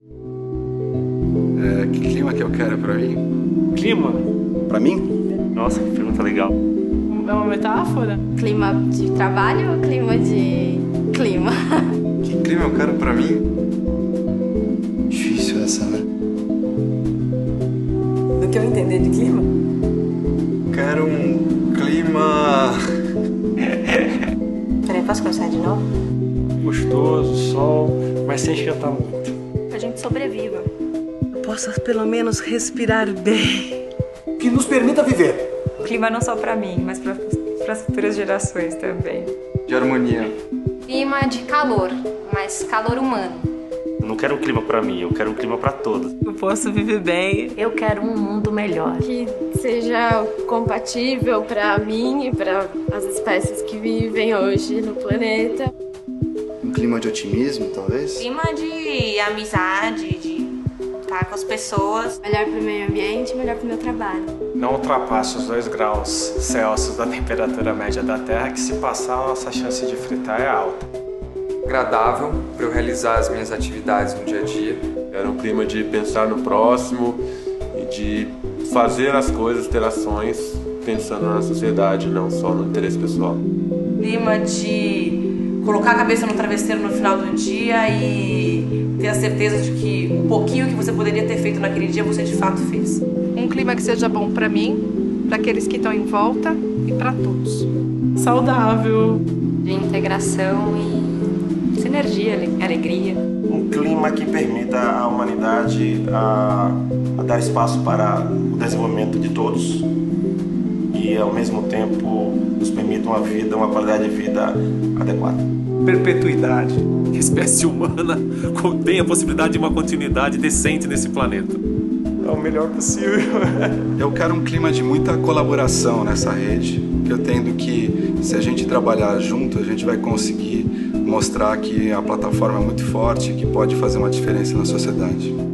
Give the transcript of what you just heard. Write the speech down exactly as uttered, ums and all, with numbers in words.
É, que clima que eu quero pra mim? Clima? Pra mim? Nossa, que pergunta legal. É uma metáfora? Clima de trabalho ou clima de clima? Que clima eu quero pra mim? Difícil essa, né? Do que eu entender de clima? Quero um clima... Peraí, posso começar de novo? Gostoso, sol, mas sem esquentar muito. Que a gente sobreviva. Eu possa pelo menos respirar bem. Que nos permita viver. Clima não só para mim, mas para as futuras gerações também. De harmonia. Clima de calor, mas calor humano. Eu não quero um clima pra mim, eu quero um clima pra todos. Eu posso viver bem. Eu quero um mundo melhor. Que seja compatível para mim e para as espécies que vivem hoje no planeta. Um clima de otimismo, talvez? Clima de amizade, de estar com as pessoas. Melhor para o meio ambiente, melhor para o meu trabalho. Não ultrapasse os dois graus Celsius da temperatura média da Terra, que se passar a nossa chance de fritar é alta. Agradável para eu realizar as minhas atividades no dia a dia. Era um clima de pensar no próximo e de fazer as coisas, ter ações, pensando na sociedade, não só no interesse pessoal. Clima de colocar a cabeça no travesseiro no final do dia e ter a certeza de que um pouquinho que você poderia ter feito naquele dia, você de fato fez. Um clima que seja bom para mim, para aqueles que estão em volta e para todos. Saudável. De integração e sinergia, alegria. Um clima que permita à humanidade a, a dar espaço para o desenvolvimento de todos e, ao mesmo tempo, nos permita uma vida, uma qualidade de vida adequada. Perpetuidade. Que a espécie humana tenha a possibilidade de uma continuidade decente nesse planeta. É o melhor possível. Eu quero um clima de muita colaboração nessa rede, que eu entendo que se a gente trabalhar junto, a gente vai conseguir mostrar que a plataforma é muito forte e que pode fazer uma diferença na sociedade.